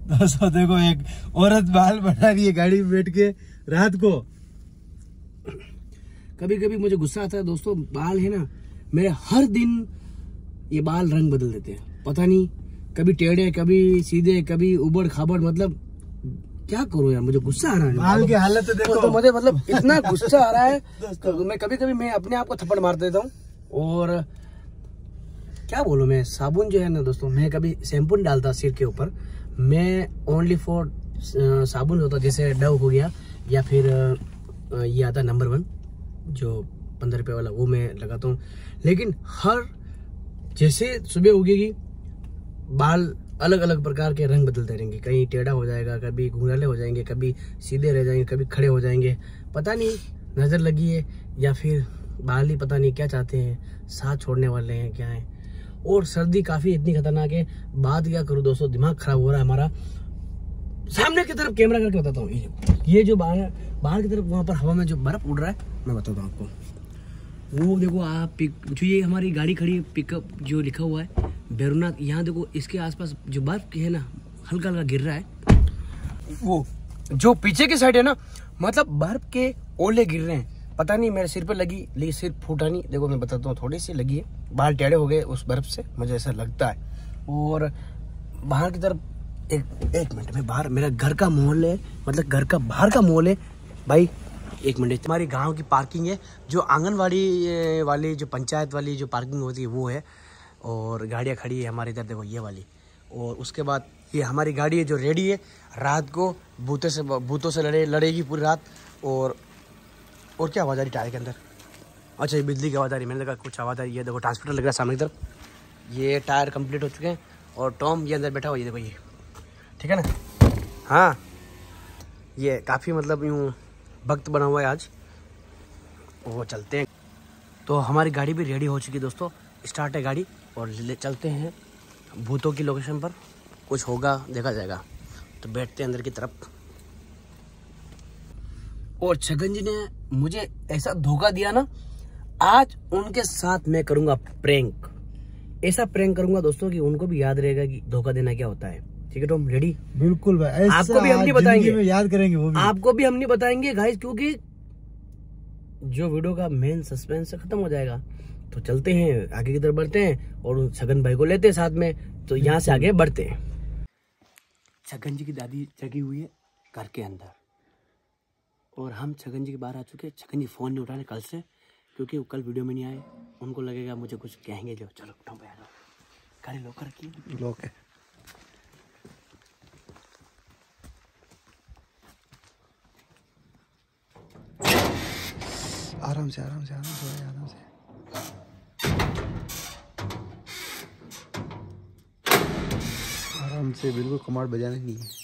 दोस्तों देखो, एक औरत बाल बना रही है गाड़ी में बैठ के रात को। कभी कभी मुझे गुस्सा आता है दोस्तों, बाल है ना मेरे, हर दिन ये बाल रंग बदल देते हैं, पता नहीं, कभी टेढ़े, कभी सीधे, कभी उबड़ खाबड़, मतलब क्या करूं यार, मुझे गुस्सा आ रहा है। बाल की हालत देखो। तो मुझे मतलब इतना गुस्सा आ रहा है तो मैं कभी मैं अपने आप को थप्पड़ मार देता हूँ। और क्या बोलूं, मैं साबुन जो है ना दोस्तों, मैं कभी शैम्पू नहीं डालता सिर के ऊपर, मैं ओनली फॉर साबुन होता, जैसे डव हो गया, या फिर ये आता है नंबर 1 जो 15 रुपये वाला, वो मैं लगाता हूँ। लेकिन हर जैसे सुबह उगेगी बाल अलग अलग प्रकार के रंग बदलते रहेंगे, कहीं टेढ़ा हो जाएगा, कभी घुंघराले हो जाएंगे, कभी सीधे रह जाएंगे, कभी खड़े हो जाएंगे, पता नहीं नजर लगी है या फिर बाल ही पता नहीं क्या चाहते हैं, साथ छोड़ने वाले हैं क्या है। और सर्दी काफी इतनी खतरनाक है, बात क्या करूं दोस्तों, दिमाग खराब हो रहा है हमारा। सामने की तरफ कैमरा करके बताता हूँ, ये जो बाहर की तरफ वहां पर हवा में जो बर्फ उड़ रहा है, मैं बताता हूँ आपको। वो देखो आप जो ये हमारी गाड़ी खड़ी है, पिकअप जो लिखा हुआ है बैरुनाथ, यहाँ देखो इसके आसपास जो बर्फ है ना हल्का हल्का गिर रहा है। वो जो पीछे की साइड है ना, मतलब बर्फ के ओले गिर रहे हैं, पता नहीं मेरे सिर पे लगी, लेकिन सिर फूटा नहीं। देखो मैं बताता हूँ, थोड़ी सी लगी है, बाल टेढ़े हो गए उस बर्फ से, मुझे ऐसा लगता है। और बाहर की तरफ एक मिनट में, बाहर मेरा घर का माहौल है, मतलब घर का बाहर का माहौल है भाई। एक मिनट, हमारी गांव की पार्किंग है, जो आंगनवाड़ी वाली जो पंचायत वाली जो पार्किंग होती है वो है, और गाड़ियाँ खड़ी है हमारे इधर देखो ये वाली। और उसके बाद ये हमारी गाड़ी है जो रेडी है, रात को भूतों से लड़ेगी पूरी रात। और क्या आवाज़ आ रही टायर के अंदर? अच्छा, ये बिजली की आवाज़ आ रही, मैंने लगा कुछ आवाज़ आ रही है। देखो ट्रांसमीटर लग रहा है सामने की तरफ, ये टायर कंप्लीट हो चुके हैं, और टॉम ये अंदर बैठा हुआ, ये देखो ये, ठीक है ना। हाँ, ये काफ़ी मतलब यूँ वक्त बना हुआ है आज, वो चलते हैं। तो हमारी गाड़ी भी रेडी हो चुकी है दोस्तों, स्टार्ट है गाड़ी और चलते हैं भूतों की लोकेशन पर। कुछ होगा देखा जाएगा, तो बैठते हैं अंदर की तरफ। और छगन जी ने मुझे ऐसा धोखा दिया ना, आज उनके साथ मैं करूंगा प्रैंक, ऐसा प्रैंक करूंगा दोस्तों कि उनको भी याद रहेगा कि धोखा देना क्या होता है। ठीक है टॉम, रेडी? बिल्कुल भाई, आपको भी हम नहीं बताएंगे, याद करेंगे वो भी। आपको भी हम नहीं बताएंगे गाइस, क्योंकि जो वीडियो का मेन सस्पेंस खत्म हो जाएगा। तो चलते हैं आगे की तरफ, बढ़ते हैं और छगन भाई को लेते हैं साथ में। तो यहाँ से आगे बढ़ते हैं। छगन जी की दादी जगी हुई है घर के अंदर, और हम छगन जी के बाहर आ चुके हैं। छगन जी फोन नहीं उठा रहे कल से, क्योंकि वो कल वीडियो में नहीं आए, उनको लगेगा मुझे कुछ कहेंगे जो। चलो उठो भाई, आ जाओ, गाड़ी लॉक रखिए। लॉक है। आराम से आराम से आराम से आराम से आराम से, बिल्कुल कमांड बजाने नहीं है।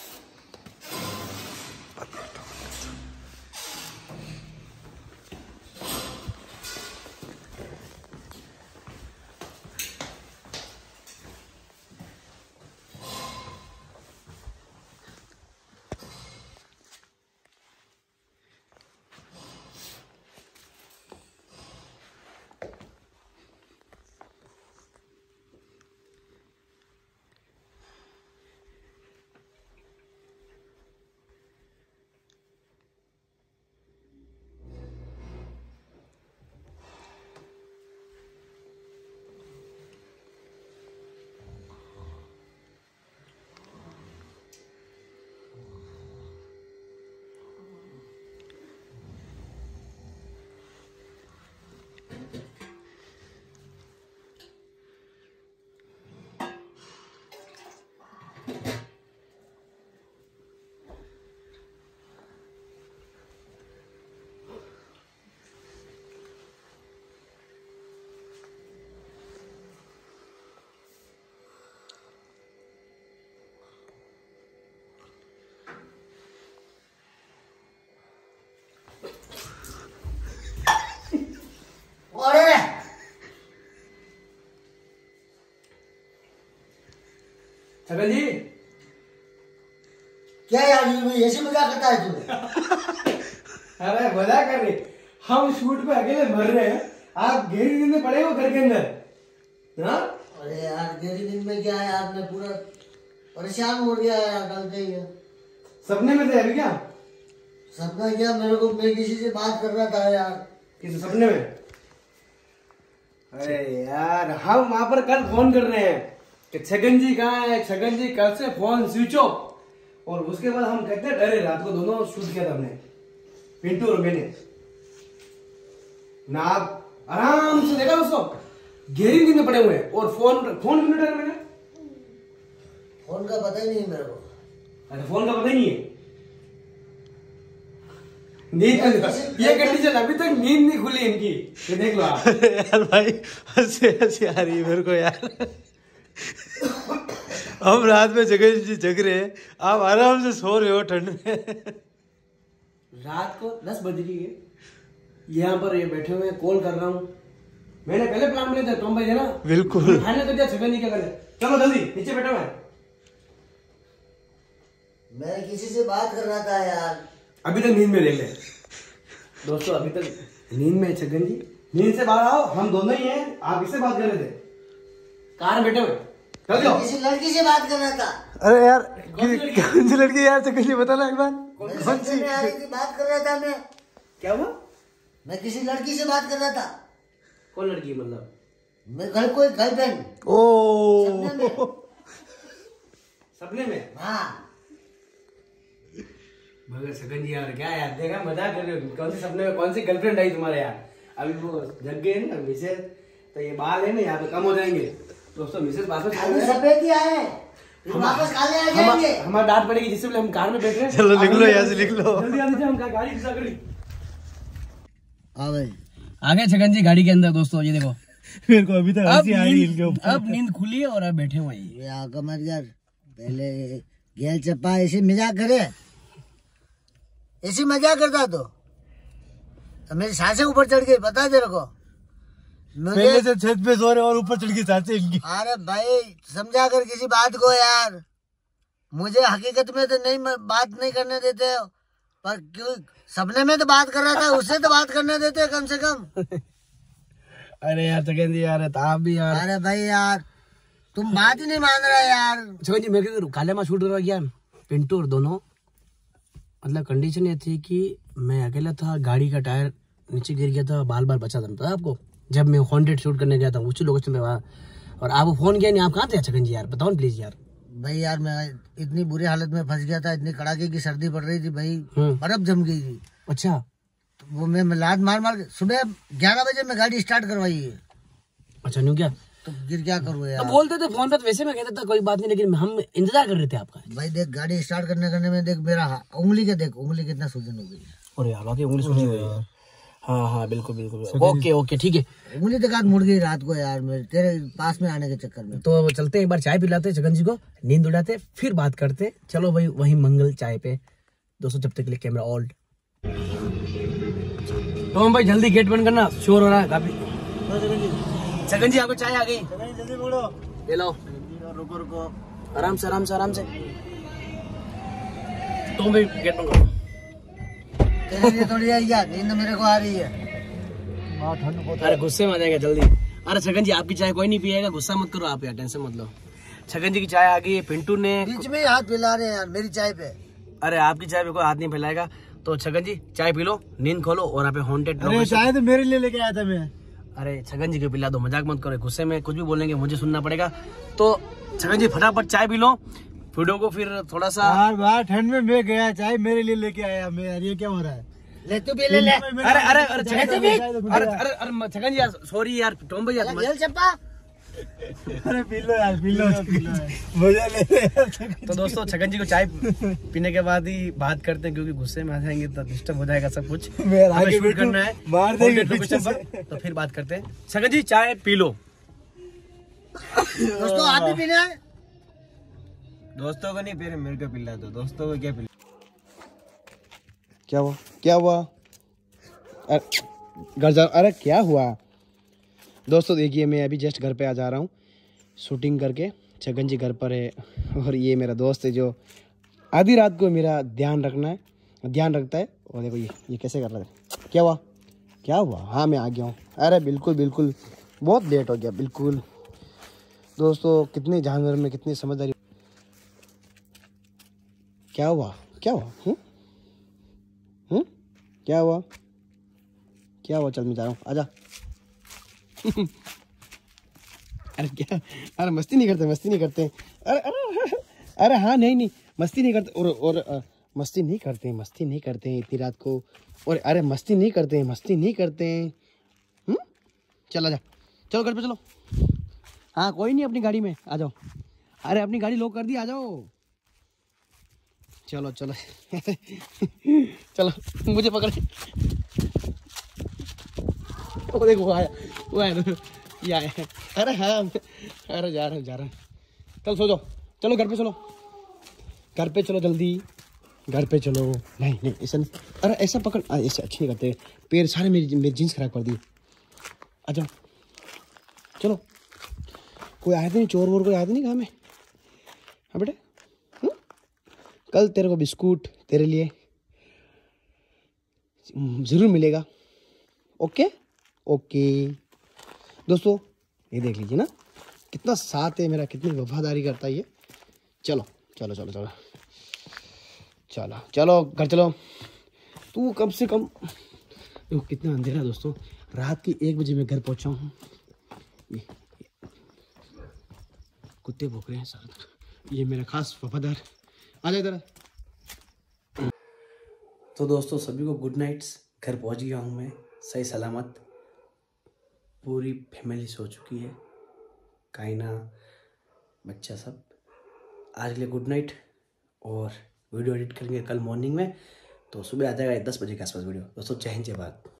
छगन जी क्या यार, ऐसे मजाक करता है तू? अरे मजाक कर रहे, हम शूट पे अकेले मर रहे हैं, आप गहरी नींद में पड़े हो घर के अंदर। हाँ अरे यार गहरी नींद में क्या है यार, मैं पूरा परेशान हो गया यार कल से ही। सपने में थे अभी क्या? सपना क्या, मेरे को मैं किसी से बात कर रहा था यार। किस सपने में? अरे यार हम वहां पर कल फोन कर रहे हैं कि छगन जी कहाँ है, छगन जी कल से फोन स्विच ऑफ। और उसके बाद हम कहते हैं डरे, रात को दोनों शूट किया था हमने, पिंटू और मैंने ना। आप आराम से देखा दोस्तों, गहरी नींद में पड़े हुए हैं। और फोन क्यों डरे मैंने? फोन का पता ही नहीं मेरे को। अरे फोन का पता ही नहीं है। नींद ये कंडीशन अभी तक नींद नहीं खुली इनकी, ये देख लो आप। यार भाई हंसी आ रही है मेरे को यार। हम रात में जग रहे हैं, आप आराम से सो रहे हो ठंड में। रात को 10 बज रही है, यहाँ पर ये बैठे हुए हैं, कॉल कर रहा हूँ। मैंने पहले प्लान बनाया था, टॉम भाई है ना, बिल्कुल फाइनल कर दिया छगन जी क्या करे। चलो जल्दी नीचे बैठो। मैं किसी से बात कर रहा था यार। अभी तक नींद में देख ले दोस्तों, अभी तक नींद में छगन जी। नींद से बाहर आओ, हम दोनों ही हैं। आप इससे बात कर रहे थे, कार में बैठे हुए। चल जाओ। किसी लड़की से बात कर रहा था। अरे यार कौन सी लड़की यार, चक्कर बताना एक बार। कौन सी में आ रही थी, बात कर रहा था मैं। क्या हुआ? मैं किसी लड़की से बात कर रहा था। कौन लड़की मतलब? मैं घर कोई गर्लफ्रेंड। ओ सपने में? हाँ मगर छगन जी यार क्या यार, देखा मजाक कर रहे हो। कौन सी सपने में कौन सी गर्लफ्रेंड आई तुम्हारे यार? अभी वो जग गए ना मिसेज, तो ये बाल है ना यहाँ पे कम हो जाएंगे दोस्तों। मिसेज वापस सफेद ही आए, वापस काले आ जाएंगे। हमारा डांट पड़ेगी, जिससे हम कार में बैठ रहे हैं। चलो लिख लो यहाँ से, लिख लो जल्दी आ जाओ, हम गाड़ी दिशा करी। हाँ भाई आ गए छगन जी गाड़ी के अंदर दोस्तों। ये देखो मेरे को अभी तक हंसी आ रही है इनके ऊपर। अब नींद खुली है और अब बैठे हुए हैं। ये आका मत यार, पहले गेल चप्पा ऐसे मजाक करे, ऐसी मजाक करता तो मेरी सांसें ऊपर चढ़ गई, बता तेरे को। पहले से छत पे सो रहे और ऊपर चढ़ के सांसें इनकी। अरे भाई समझा कर किसी बात को यार, मुझे हकीकत में तो नहीं बात नहीं करने देते, पर क्यों सपने में तो बात कर रहा था, उससे तो बात करने देते कम से कम। अरे यार छगन जी यार, आप भी यार। अरे भाई यार तुम बात ही नहीं मान रहा यार। छगन जी मेरे को काले में शूट हो गया, पिंटू और दोनों। मतलब कंडीशन ये थी कि मैं अकेला था, गाड़ी का टायर नीचे गिर गया था, बाल बाल बचा था। पता आपको, जब मैं हॉन्टेड शूट करने गया था उसी लोकेशन पे वहाँ, और आप फोन किया नहीं। आप कहाँ थे छगन जी यार, बताओ प्लीज यार। भाई यार मैं इतनी बुरी हालत में फंस गया था, इतनी कड़ाके की सर्दी पड़ रही थी भाई, बर्फ जम गई थी। अच्छा तो वो मैं लात मार मार के सुबह 11 बजे मैं गाड़ी स्टार्ट करवाई है। अच्छा न्यू क्या तो गिर क्या करूँ यार। तो बोलते थे फोन पे, तो वैसे मैं कहता था कोई बात नहीं, लेकिन हम इंतजार कर रहे थे आपका। भाई देख गाड़ी स्टार्ट करने में देख मेरा उंगली के देख, उंगली कितना सूजन हो गई है। अरे यार वाकई उंगली सूजी हुई है। हाँ हाँ बिल्कुल बिल्कुल। ओके ओके ठीक है। उंगली तक मुड़ गई रात को यार मेरे, तेरे पास में आने के चक्कर में। तो चलते एक बार चाय पिलाते छगन जी को, नींद उड़ाते, फिर बात करते। चलो भाई वही मंगल चाय पे दोस्तों, जब तक के लिए कैमरा ऑल्ड। तो हम भाई जल्दी गेट बंद करना, शोर हो रहा है काफी। छगन जी आपको चाय आ गई, जल्दी बोलो। ले लो। रुको रुको, आराम से आराम से आराम से। तो भाई गेट बंद करो। तेरे लिए थोड़ी आई यार, नींद मेरे को आ रही है। अरे गुस्से में आ जाएगा जल्दी। अरे छगन जी आपकी चाय कोई नहीं पिएगा, गुस्सा मत करो आप यार, टेंशन मत लो। छगन जी की चाय आ गई है, पिंटू ने बीच में हाथ फैला रहे हैं यार मेरी चाय पे। अरे आपकी चाय पे कोई हाथ नहीं फैलाएगा। तो छगन जी चाय पी लो, नींद खोलो, और आप हॉन्टेड। अरे चाय तो मेरे लिए लेके आया था मैं। अरे छगन जी को पिला दो, मजाक मत करो, गुस्से में कुछ भी बोलेंगे मुझे सुनना पड़ेगा। तो छगन जी फटाफट चाय पी लो, वीडियो को फिर थोड़ा सा। बाहर ठंड में मैं गया, चाय मेरे लिए लेके आया मैं यार, ये क्या हो रहा है? ले तू भी ले ले। अरे अरे अरे छगन जी, अरे अरे अरे छगन जी यार, सॉरी यार, टॉम भाई यार। गेल चप्पा, अरे पी लो यार, पी लो मजा ले रहे। तो दोस्तों छगन जी को चाय पीने के बाद ही बात करते हैं, क्योंकि गुस्से में आ जाएंगे तो डिस्टर्ब हो जाएगा सब कुछ। आगे शूट करना है, मार देंगे लोकेशन पर, तो फिर बात करते हैं। छगन जी चाय पी लो। दोस्तों आप भी पीना है? दोस्तों को नहीं पी रहे, मेरे को पिला दो। दोस्तों को क्या पिला? क्या हुआ, क्या हुआ? घर जा। अरे क्या हुआ दोस्तों? देखिए मैं अभी जस्ट घर पे आ जा रहा हूँ शूटिंग करके। छगन जी घर पर है, और ये मेरा दोस्त है जो आधी रात को मेरा ध्यान रखता है। और देखो ये कैसे कर रहा है। क्या हुआ, क्या हुआ? हाँ मैं आ गया हूँ। अरे बिल्कुल बिल्कुल, बहुत लेट हो गया बिल्कुल। दोस्तों कितने जानवर में कितनी समझदारी। क्या हुआ, क्या हुआ? क्या हुआ, क्या हुआ? चल मैं जा रहा हूँ, आजा। अरे क्या, अरे मस्ती नहीं करते, मस्ती नहीं करते। अरे अरे अरे हाँ, नहीं नहीं मस्ती नहीं करते। और मस्ती नहीं करते, मस्ती नहीं करते इतनी रात को। और अरे मस्ती नहीं करते, मस्ती नहीं करते। चल आजा, चलो घर पे चलो। हाँ कोई नहीं, अपनी गाड़ी में आ जाओ। अरे अपनी गाड़ी लॉक कर दी, आ जाओ। चलो चलो चलो मुझे पकड़। वो देखो वो आया, वो आया, ये आया। अरे हाँ, अरे जा रहा हूँ। चल सो जाओ, चलो घर पे चलो, घर पे चलो जल्दी, घर पे चलो। नहीं नहीं ऐसा नहीं, अरे ऐसा पकड़, ऐसे अच्छी नहीं करते। पैर सारे मेरी जीन्स खराब कर दी। आ जाओ चलो। कोई आया नहीं, चोर वोर कोई आया नहीं? कहाँ में? हाँ बेटे, कल तेरे को बिस्कुट तेरे लिए ज़रूर मिलेगा। ओके ओके दोस्तों, ये देख लीजिए ना कितना साथ है मेरा, कितनी वफादारी करता है ये। चलो चलो चलो चलो चलो चलो घर चलो। तू कम से कम, देखो कितना अंधेरा दोस्तों, रात की 1 बजे मैं घर पहुंचा हूँ। ये कुत्ते भौंक रहे हैं सारा। ये मेरा खास वफादार, आ जाए इधर। तो दोस्तों सभी को गुड नाइट्स। घर पहुंच गया हूँ मैं सही सलामत। पूरी फैमिली सो चुकी है, काइना, बच्चा सब। आज के लिए गुड नाइट। और वीडियो एडिट करेंगे कल मॉर्निंग में, तो सुबह आ जाएगा 10 बजे के आसपास वीडियो। दोस्तों जय हिंद, जय भारत।